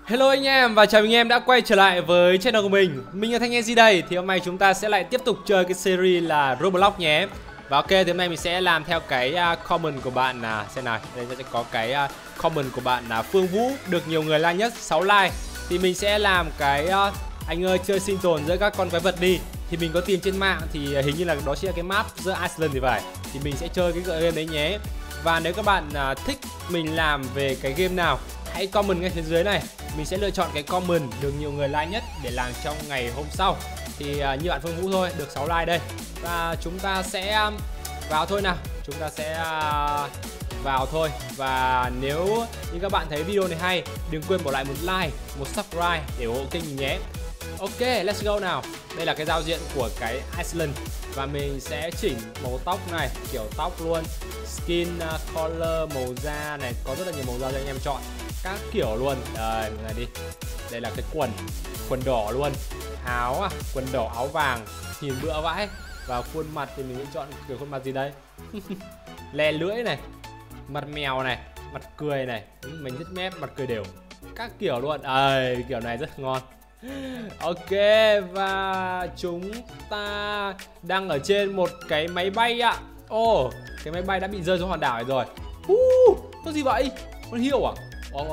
Hello anh em và chào anh em đã quay trở lại với channel của mình. Mình là Thanh Enzy đây. Thì hôm nay chúng ta sẽ lại tiếp tục chơi cái series là Roblox nhé. Và ok, thì hôm nay mình sẽ làm theo cái comment của bạn là xem nào. Đây sẽ có cái comment của bạn là Phương Vũ được nhiều người like nhất, 6 like. Thì mình sẽ làm cái anh ơi chơi sinh tồn giữa các con quái vật đi. Thì mình có tìm trên mạng thì hình như là đó chỉ là cái map giữa Iceland thì phải. Thì mình sẽ chơi cái game đấy nhé. Và nếu các bạn thích mình làm về cái game nào, hãy comment ngay phía dưới này. Mình sẽ lựa chọn cái comment được nhiều người like nhất để làm trong ngày hôm sau. Thì như bạn Phương Vũ thôi, được 6 like đây. Và chúng ta sẽ vào thôi nào. Chúng ta sẽ vào thôi. Và nếu như các bạn thấy video này hay, đừng quên bỏ lại một like, một subscribe để ủng hộ kênh mình nhé. Ok, let's go nào. Đây là cái giao diện của cái Iceland. Và mình sẽ chỉnh màu tóc này, kiểu tóc luôn. Skin color, màu da này, có rất là nhiều màu da cho anh em chọn các kiểu luôn. Đây, này đi. Đây là cái quần đỏ luôn. Áo quần đỏ áo vàng, nhìn bựa vãi. Và khuôn mặt thì mình sẽ chọn kiểu khuôn mặt gì đây? Le lưỡi này, mặt mèo này, mặt cười này, mình thích mép, mặt cười đều. Các kiểu luôn. Kiểu này rất ngon. Ok, và chúng ta đang ở trên một cái máy bay ạ. Cái máy bay đã bị rơi xuống hòn đảo này rồi. Có gì vậy? Con hiêu à?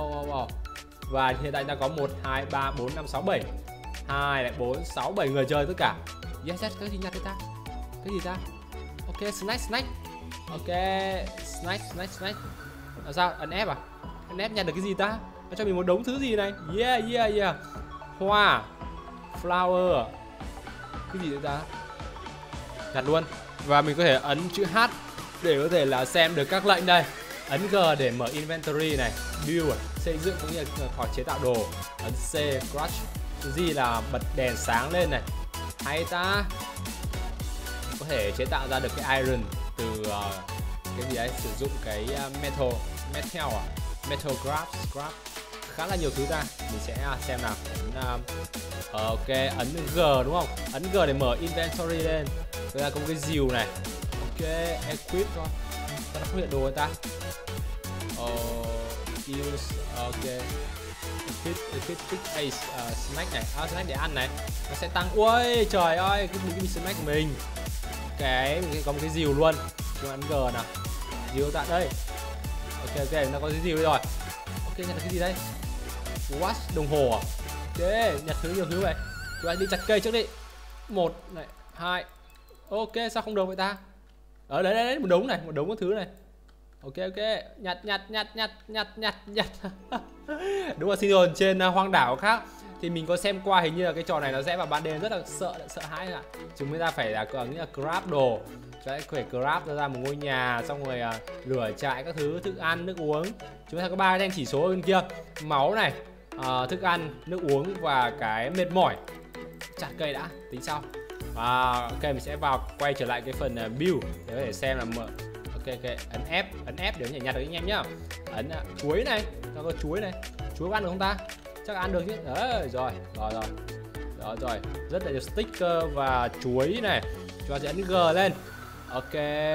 Và hiện tại ta có 1, 2, 3, 4, 5, 6, 7 2, 4, 6, 7 người chơi tất cả. Yes, cái gì nhặt đấy ta? Cái gì ta? Ok, snack. Ok, snack. Làm sao? Ấn F à? Ấn F nhặt được cái gì ta? Nó cho mình một đống thứ gì này. Yeah. Hoa, flower. Cái gì đấy ta? Nhặt luôn. Và mình có thể ấn chữ H để có thể là xem được các lệnh đây. Ấn G để mở inventory này, build xây dựng cũng như là khỏi chế tạo đồ. Ấn C crush, G là bật đèn sáng lên này. Hay ta. Có thể chế tạo ra được cái iron từ cái gì đấy, sử dụng cái metal scrap. Khá là nhiều thứ ta. Mình sẽ xem nào. Ok, ấn G đúng không? Ấn G để mở inventory lên. Rồi là có một cái dìu này. Ok, equip thôi. Sao nó không hiện đồ người ta? Use, ok. Equip ace, snack này. Snack để ăn này. Nó sẽ tăng. Ui, trời ơi, cái snack của mình. Mình sẽ có một cái dìu luôn. Chúng ấn G nào. Dìu tại đây. Ok, nó có cái dìu rồi. Ok, nhặt được cái gì đây? Watch, đồng hồ à? Ok, nhặt nhiều thứ vậy. Chúng ta đi chặt cây trước đi. 1 này, 2. Ok, sao không được vậy ta? Ở đấy, một đống các thứ này. Ok, nhặt. Đúng là sinh tồn trên hoang đảo khác. Thì mình có xem qua, hình như là cái trò này nó sẽ vào ban đêm rất là sợ hãi ạ. Chúng ta phải là nghĩa là grab đồ. Sẽ phải grab ra một ngôi nhà, xong rồi lửa trại các thứ, thức ăn, nước uống. Chúng ta có 3 thanh chỉ số ở bên kia. Máu này, thức ăn, nước uống và cái mệt mỏi. Chặt cây đã, tính sau. Ok, mình sẽ quay trở lại cái phần build để có thể xem là mở. Ok, ấn F để nhặt được anh em nhá. Ấn chuối này, nó có chuối này. Chuối có ăn được không ta? Chắc ăn được chứ. Đấy, rồi. Rất là nhiều sticker và chuối này. Chúng ta sẽ ấn G lên. Ok,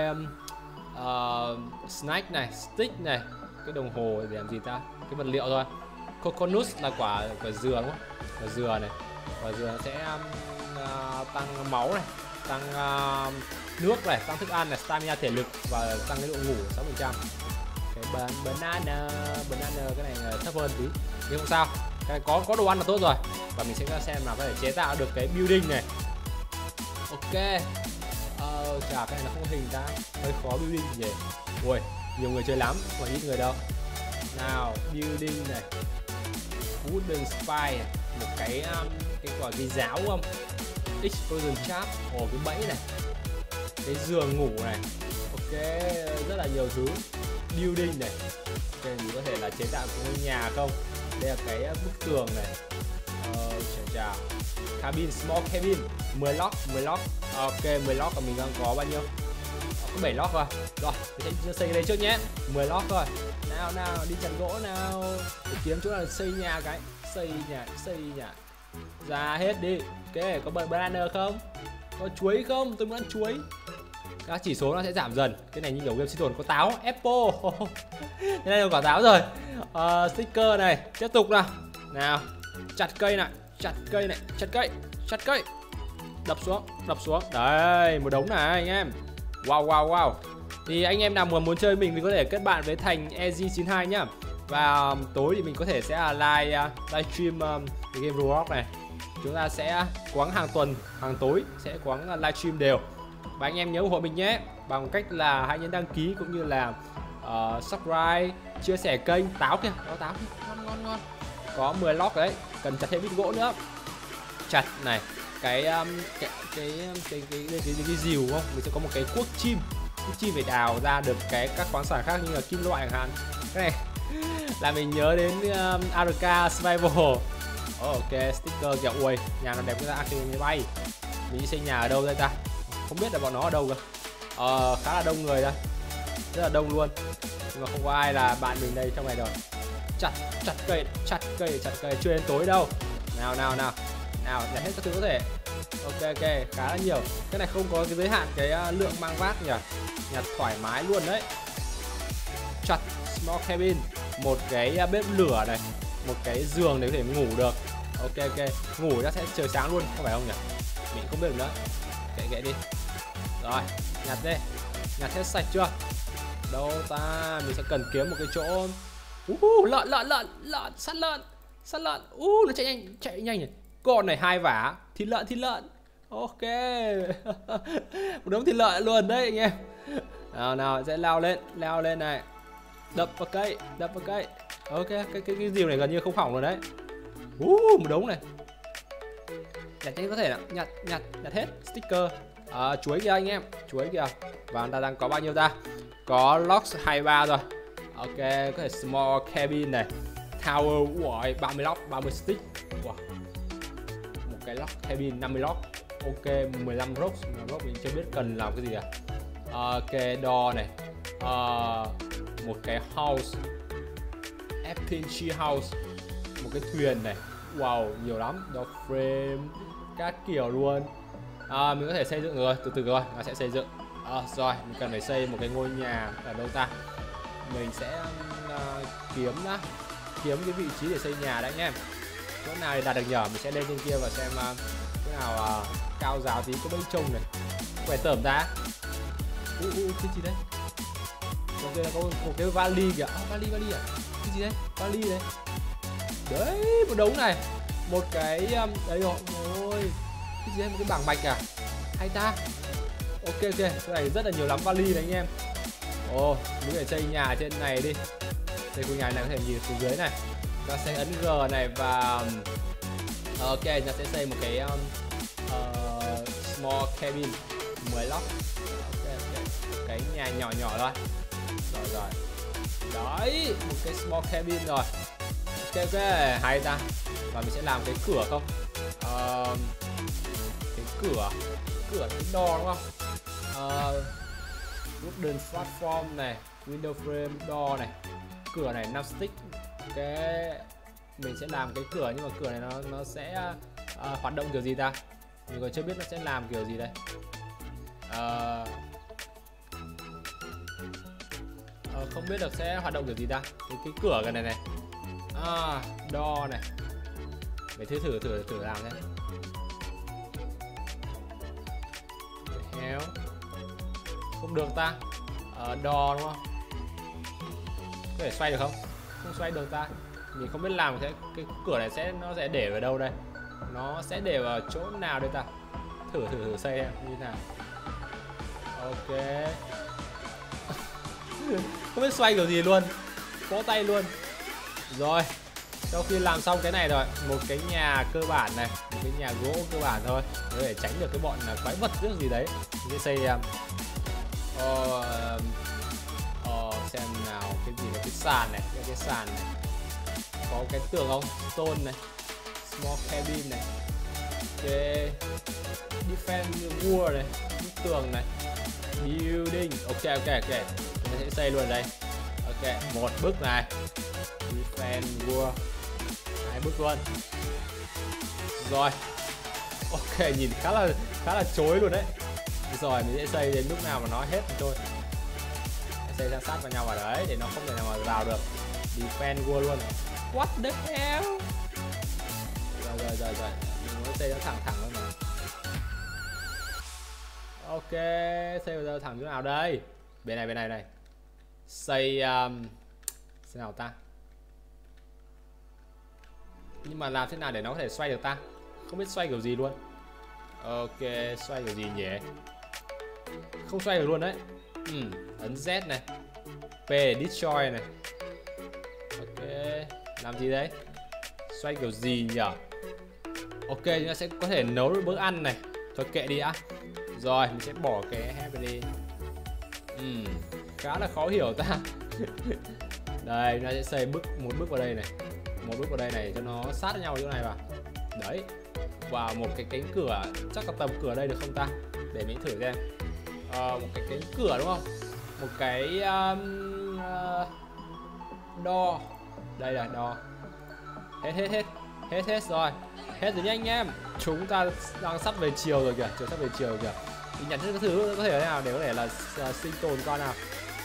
snack này, stick này. Cái đồng hồ để làm gì ta? Cái vật liệu thôi. Coconut là quả dừa đúng không? Quả dừa này. Quả dừa sẽ tăng máu này, tăng nước này, tăng thức ăn này, stamina thể lực và tăng cái độ ngủ 6%. Cái banana cái này thấp hơn tí. Nhưng không sao. Cái có đồ ăn là tốt rồi. Và mình sẽ xem là có thể chế tạo được cái building này. Ok. Chà, cái này nó không có hình ta. Hơi khó building nhỉ. Ui, nhiều người chơi lắm, còn ít người đâu. Nào, building này. Wooden spike này. Một cái gọi cái giáo không? Explosion trap. Cái bẫy này. Cái giường ngủ này. Ok, rất là nhiều thứ. Building này. Ok, mình có thể là chế tạo một ngôi nhà không? Đây là cái bức tường này. Chào. Cabin, small cabin. 10 lock. Ok, 10 lock và mình đang có bao nhiêu? Có 7 lock rồi. Rồi, mình sẽ xây cái đây trước nhé. 10 lock rồi. Nào, đi chặt gỗ nào. Để kiếm chỗ là xây nhà cái. Xây nhà. Ra hết đi. Ok, có banana không? Có chuối không? Tôi muốn ăn chuối. Các chỉ số nó sẽ giảm dần. Cái này như kiểu game sinh tồn có táo, apple. Thế này là quả táo rồi. Sticker này, tiếp tục nào. Nào, chặt cây này, chặt cây này, chặt cây, chặt cây. Đập xuống, đập xuống. Đấy, một đống này anh em. Wow, wow, wow. Thì anh em nào muốn chơi mình thì có thể kết bạn với Thành EZ92 nhá. Và tối thì mình có thể sẽ livestream cái game Roblox này. Chúng ta sẽ quáng hàng tuần, hàng tối sẽ quáng livestream đều. Và anh em nhớ ủng hộ mình nhé, bằng cách là hãy nhấn đăng ký cũng như là subscribe, chia sẻ kênh. Táo kìa, có táo kìa, ngon ngon ngon. Có 10 log đấy, cần chặt thêm ít gỗ nữa. Chặt này, cái rìu không? Mình sẽ có một cái cuốc chim. Cuốc chim để đào ra được các khoáng sản khác như là kim loại chẳng hạn. Cái này là mình nhớ đến ARK Survival. Ok, sticker kìa. Ui, nhà nó đẹp ra khi máy bay. Mình đi xây nhà ở đâu đây ta? Không biết là bọn nó ở đâu cơ. Khá là đông người đây, rất là đông luôn, nhưng mà không có ai là bạn mình đây trong này rồi. Chặt cây, chặt cây, chưa đến tối đâu. Nào, nhặt hết các thứ có thể. Ok, khá là nhiều. Cái này không có cái giới hạn cái lượng mang vác nhỉ, nhặt thoải mái luôn đấy. Chặt small cabin, một cái bếp lửa này, một cái giường để có thể ngủ được. Ok, ngủ ra sẽ trời sáng luôn, không phải không nhỉ? Mình không biết được nữa. Kệ đi. Rồi, nhặt đi. Nhặt hết sạch chưa? Đâu ta? Mình sẽ cần kiếm một cái chỗ. Lợn, săn lợn. Nó chạy nhanh nhỉ. Con này 2 vả. Thịt lợn. Ok. Một đống thịt lợn luôn đấy anh em. Nào, sẽ leo lên này. Đập vào cây. Ok, cái rìu này gần như không hỏng rồi đấy. Một đống này. Nhặt nhanh có thể nào. Nhặt hết sticker. Chuối kìa anh em, chuối kìa. Và ta đang có bao nhiêu ta? Có logs 23 rồi. Ok, có thể small cabin này, tower. Ui, 30 log, 30 stick. Wow. Một cái log cabin 50 log. Ok, 15 rocks. Mình chưa biết cần làm cái gì à. Ok, door này. Một cái house, FPG house. Một cái thuyền này. Wow, nhiều lắm. Door frame, các kiểu luôn. Mình có thể xây dựng rồi, từ từ rồi, nó sẽ xây dựng. Rồi, mình cần phải xây một cái ngôi nhà ở đâu ta? Mình sẽ kiếm cái vị trí để xây nhà đấy anh em. Chỗ nào để đạt được nhở, mình sẽ lên trên kia và xem chỗ nào cao giáo tí. Có bẫy trông này, khỏe tởm ta. Cái gì đấy? Có một cái vali kìa. Vali à? Cái gì đấy? Vali đấy. Đấy, một đống này. Một cái đấy rồi. Ôi, cái gì đấy? Một cái bảng mạch à? Hay ta. Ok, cái này rất là nhiều lắm vali đấy anh em. Mình phải xây nhà trên này đi. Xây khu nhà này có thể nhìn xuống dưới này. Ta sẽ ấn G này và ok, ta sẽ xây một cái small cabin 10 log. Ok, cái nhà nhỏ thôi. Rồi. Đấy, một cái small cabin rồi. Ok, hay ta. Và mình sẽ làm cái cửa không? Cái cửa cái door đúng không? Wooden platform này, window frame, door này. Cửa này 5 stick. Ok, mình sẽ làm cái cửa, nhưng mà cửa này nó sẽ hoạt động kiểu gì ta? Mình còn chưa biết nó sẽ làm kiểu gì đây. Không biết được sẽ hoạt động kiểu gì ta. Cái cửa cái này door này. Để thử làm thế. Không được ta. Door đúng không? Có thể xoay được không? Không xoay được ta. Mình không biết làm cái cửa này nó sẽ để vào đâu đây. Nó sẽ để vào chỗ nào đây ta? Thử xây em như thế nào. Ok. Không biết xoay kiểu gì luôn. Vỗ tay luôn. Rồi, sau khi làm xong cái này rồi, một cái nhà cơ bản này, một cái nhà gỗ cơ bản thôi, để tránh được cái bọn quái vật trước gì đấy. Mình sẽ xây xem nào, cái gì là cái sàn này, cái sàn này. Có cái tường không? Stone này, small cabin này. Ok, defense wall này, cái tường này, building. Ok, mình sẽ xây luôn đây. Ok, một bước này, defense wall, 2 bước luôn. Rồi, ok, nhìn khá là chối luôn đấy. Rồi mình sẽ xây đến lúc nào mà nó hết thì thôi. Xây ra sát vào nhau vào đấy để nó không thể nào mà vào được. Defense wall luôn. What the hell? rồi. Mình muốn xây nó thẳng thôi mà. Ok, xây bây giờ thẳng chỗ nào đây? Bên này. Xây thế nào ta? Nhưng mà làm thế nào để nó có thể xoay được ta? Không biết xoay kiểu gì luôn. Ok, xoay kiểu gì nhỉ? Không xoay được luôn đấy. Ấn Z này, P để destroy này. Ok, làm gì đấy? Xoay kiểu gì nhỉ? Ok, chúng ta sẽ có thể nấu được bữa ăn này. Thôi kệ đi đã. Rồi, mình sẽ bỏ cái head đi. Khá là khó hiểu ta. Đây, chúng ta sẽ xây một bước vào đây này. Một bước vào đây này cho nó sát với nhau chỗ này vào. Đấy. Vào một cái cánh cửa, chắc là tầm cửa đây được không ta? Để mình thử xem. Một cái cánh cửa đúng không? Một cái đo. Đây là đo. Hết rồi. Hết rồi nha anh em. Chúng ta đang sắp về chiều rồi kìa, sắp về chiều rồi kìa. Mình nhặt hết các thứ có thể thế nào để có thể là sinh tồn con nào.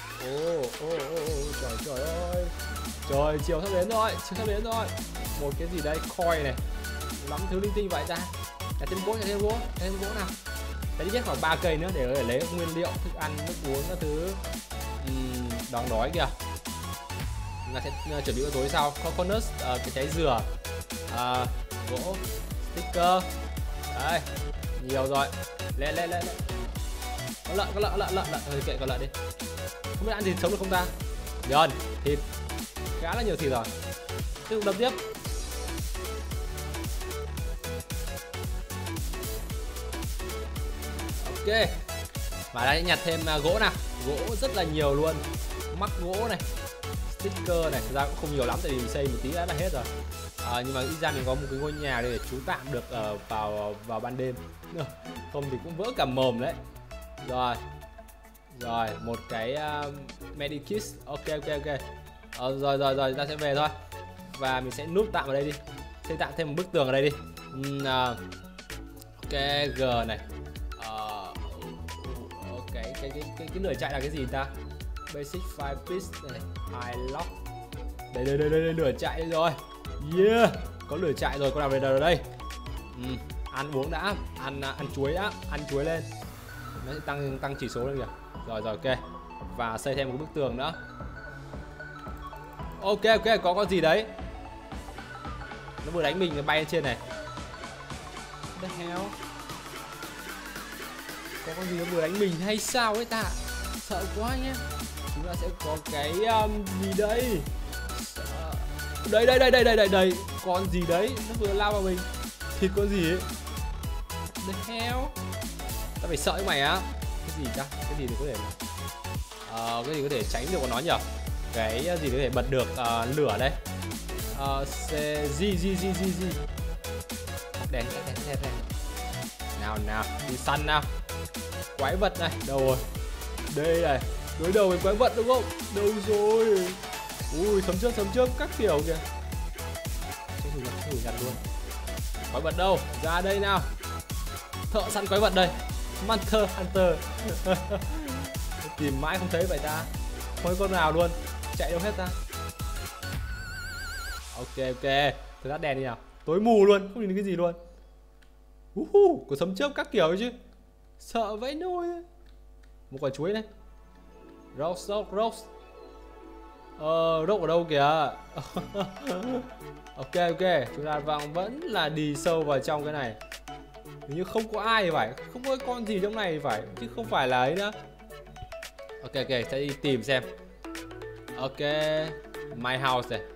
Trời ơi. Trời, chiều sắp đến rồi. Một cái gì đây, coin này. Lắm thứ linh tinh vậy ta. Nhặt thêm gỗ nào. Đấy, nhất khoảng 3 cây nữa để có thể lấy nguyên liệu, thức ăn, nước uống các thứ. Đói đói kìa. Chúng ta sẽ chuẩn bị bữa tối sau. Coconut, cái trái dừa, gỗ, sticker. Đây, nhiều rồi. Lên. Có lợn. Thôi kệ con lợn đi. Không biết ăn thịt sống được không ta? Rồi, thịt. Khá là nhiều thịt rồi. Tiếp tục đập tiếp. Ok. Và đây nhặt thêm gỗ nào. Gỗ rất là nhiều luôn. Mắc gỗ này, sticker này, thực ra cũng không nhiều lắm tại vì mình xây một tí đã là hết rồi. Nhưng mà ít ra mình có một cái ngôi nhà để trú tạm được vào ban đêm. Không thì cũng vỡ cả mồm đấy. Rồi, một cái medikit. Ok. Rồi, ta sẽ về thôi. Và mình sẽ núp tạm ở đây đi. Xây tạm thêm một bức tường ở đây đi. Ok, G này. Cái lửa chạy là cái gì ta? Basic 5 piece này, high lock. Đây lửa chạy rồi. Yeah, có lửa chạy rồi, con nào về đâu đây? Ăn uống đã, ăn chuối đã, ăn chuối lên. Nó sẽ tăng chỉ số lên kìa. Rồi ok. Và xây thêm một bức tường nữa. Ok, có con gì đấy? Nó vừa đánh mình bay lên trên này. The hell? Có con gì nó vừa đánh mình hay sao ấy ta? Sợ quá nhé. Chúng ta sẽ có cái gì đây? Đây. Con gì đấy? Nó vừa lao vào mình. Thịt con gì ấy? The hell? Ta phải sợ cái mày á. Cái gì ta? Cái gì thì có thể cái gì có thể tránh được của nó nhỉ? Cái gì có thể bật được lửa đây? Đèn. Nào, đi săn nào. Quái vật này, đâu rồi? Đây này, đối đầu với quái vật đúng không? Đâu rồi? Ui, sấm trước các kiểu kìa. Thử nhặt luôn. Quái vật đâu? Ra đây nào. Thợ săn quái vật đây. Hunter. Tìm mãi không thấy vậy ta. Không thấy con nào luôn. Chạy đâu hết ta. Ok. Thử tắt đèn đi nào. Tối mù luôn, không nhìn thấy cái gì luôn. Có sấm chớp các kiểu chứ. Sợ vãi nôi. Một quả chuối này. Rose. Rose ở đâu kìa? Ok. Chúng ta vẫn là đi sâu vào trong cái này. Hình như không có ai thì phải. Không có con gì trong này thì phải. Chứ không phải là ấy nữa. Ok, sẽ đi tìm xem. Ok, my house này.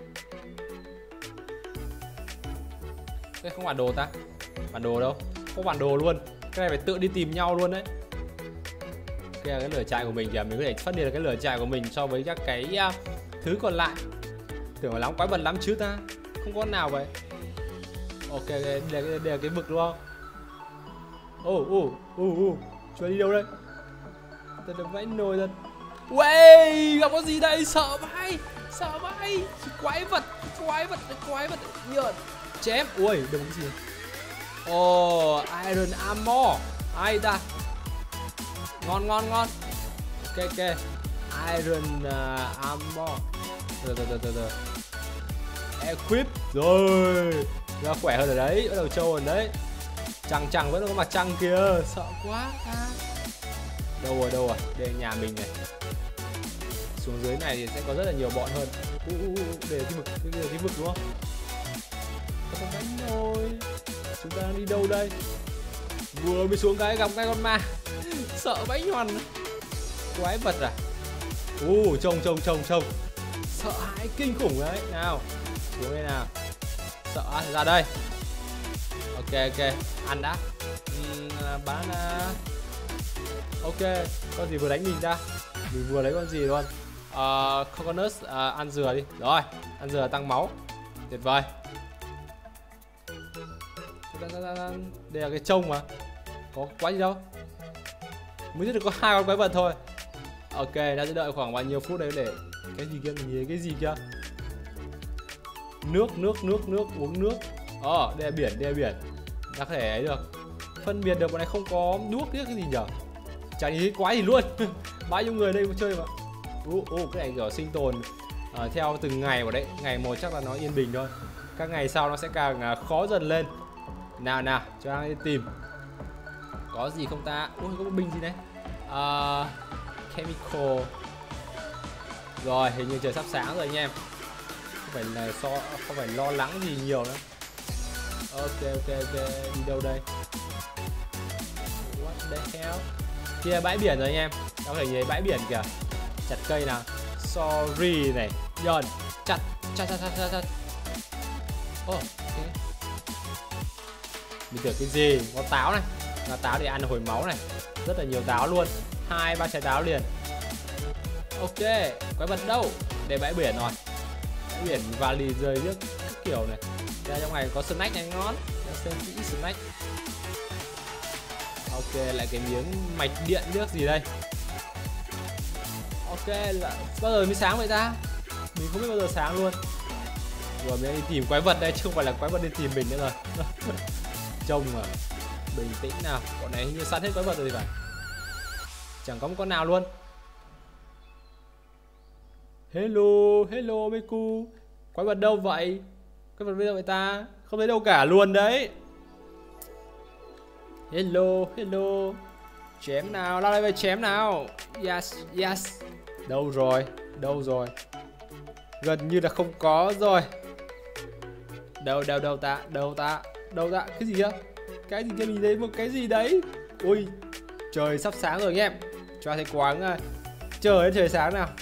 Cái không bản đồ ta? Bản đồ đâu? Không bản đồ luôn. Cái này phải tự đi tìm nhau luôn đấy. Ok, cái lửa trại của mình kìa. Mình có thể phân biệt được cái lửa trại của mình so với các cái thứ còn lại. Tưởng là lắm quái vật lắm chứ ta. Không có nào vậy. Ok, đây là cái vực đúng không? Chúng ta đi đâu đây? Thật là vãi nồi thật. Uầy, gặp có gì đây? Sợ vãi. Quái vật nhợn. Chém. Ui, đừng cái gì. Iron armor. Ai ta? Ngon. Ok. Iron armor. Từ. Equip rồi. Ra khỏe hơn rồi đấy, bắt đầu trâu rồi đấy. Chẳng vẫn có mặt trăng kìa, sợ quá. Đâu rồi, đây là nhà mình này. Xuống dưới này thì sẽ có rất là nhiều bọn hơn. Để cái vực đúng không? Có bánh rồi. Chúng ta đang đi đâu đây? Vừa mới xuống cái gặp cái con ma. Sợ bánh hoàn. Quái vật à? Trông. Sợ hãi kinh khủng đấy. Nào, xuống đây nào. Sợ ra đây. Ok, ăn đã. Bán ok, con gì vừa đánh mình ta? Mình vừa lấy con gì luôn? Coconut, ăn dừa đi. Rồi, ăn dừa tăng máu. Tuyệt vời. Đây là cái trông mà. Có quá gì đâu. Mới giết được có 2 con quái vật thôi. Ok, ta sẽ đợi khoảng bao nhiêu phút đấy để cái gì kia, mình nhìn cái gì kia. Nước, uống nước. Đây là biển. Ta có thể ấy được. Phân biệt được bọn này không có nước tiếc cái gì nhở? Chả nhìn thấy quái gì luôn. Bao nhiêu người đây mà chơi mà. Cái này kiểu sinh tồn theo từng ngày vào đấy. Ngày 1 chắc là nó yên bình thôi. Các ngày sau nó sẽ càng khó dần lên. Nào, cho anh đi tìm. Có gì không ta? Có một bình gì đấy. Chemical. Rồi, hình như trời sắp sáng rồi anh em. Không phải lo lắng gì nhiều nữa. Ok, đi đâu đây? What the hell? Kia bãi biển rồi anh em. Có thể nhìn bãi biển kìa. Chặt cây nào. Sorry này. Dần. Chặt. Ok. Mình tưởng cái gì? Có táo này. Có táo để ăn hồi máu này. Rất là nhiều táo luôn. 2-3 trái táo liền. Ok. Quái vật đâu? Đây bãi biển rồi. Bãi biển valley rơi nước các kiểu này. Đây trong này có snack này ngon. Xem kỹ snack. Ok, lại cái miếng mạch điện nước gì đây? Ok, là bao giờ mới sáng vậy ta? Mình không biết bao giờ sáng luôn. Rồi mình đi tìm quái vật đây, chứ không phải là quái vật đi tìm mình nữa rồi. Trông mà. Bình tĩnh nào, bọn này hình như săn hết quái vật rồi thì phải. Chẳng có một con nào luôn. Hello Meku. Quái vật đâu vậy? Quái vật đâu vậy ta? Không thấy đâu cả luôn đấy. Hello. Chém nào, lao đây về chém nào. Yes. Đâu rồi? Gần như là không có rồi. Đâu ta? Cái gì kia? Mình thấy một cái gì đấy. Ui, trời sắp sáng rồi anh em. Cho thấy quáng chờ đến trời sáng nào.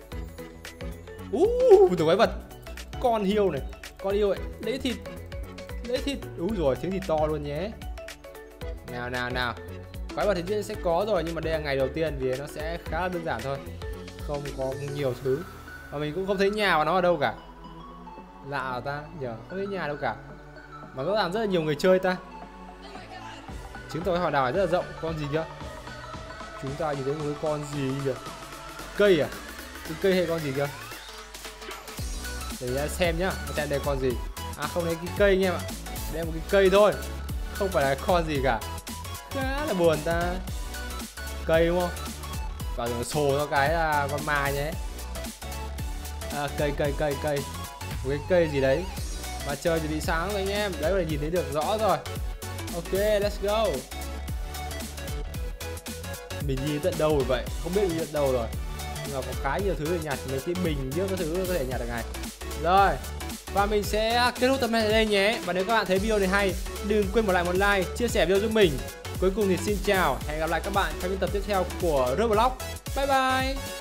Từ quái vật. Con hiêu này. Con hiêu ấy, lấy thịt. Rồi, tiếng thịt to luôn nhé. Nào. Quái vật thì sẽ có rồi, nhưng mà đây là ngày đầu tiên thì nó sẽ khá là đơn giản thôi. Không có nhiều thứ. Và mình cũng không thấy nhà của nó ở đâu cả. Lạ ta nhờ, không thấy nhà đâu cả. Mà rõ ràng rất là nhiều người chơi ta. Chứng tỏ cái hòn đảo này rất là rộng. Con gì kia? Chúng ta nhìn thấy một cái con gì kìa? Cây à? Cái cây hay con gì kia? Để ra xem nhá, xem đây con gì. Không thấy cái cây anh em ạ. Đây là một cái cây thôi. Không phải là con gì cả. Khá là buồn ta. Cây đúng không? Và rồi sồ cho cái là con ma nhé. Cây. Một cái cây gì đấy. Mà trời thì bị sáng rồi anh em. Đấy là nhìn thấy được rõ rồi. Ok, let's go. Mình đi tận đâu rồi vậy? Không biết đi tận đâu rồi. Nhưng mà có khá nhiều thứ để nhặt. Mấy cái bình nước các thứ có thể nhặt được này. Rồi. Và mình sẽ kết thúc tập này ở đây nhé. Và nếu các bạn thấy video này hay, đừng quên bỏ lại một like, chia sẻ video giúp mình. Cuối cùng thì xin chào, hẹn gặp lại các bạn trong những tập tiếp theo của Roblox. Bye bye.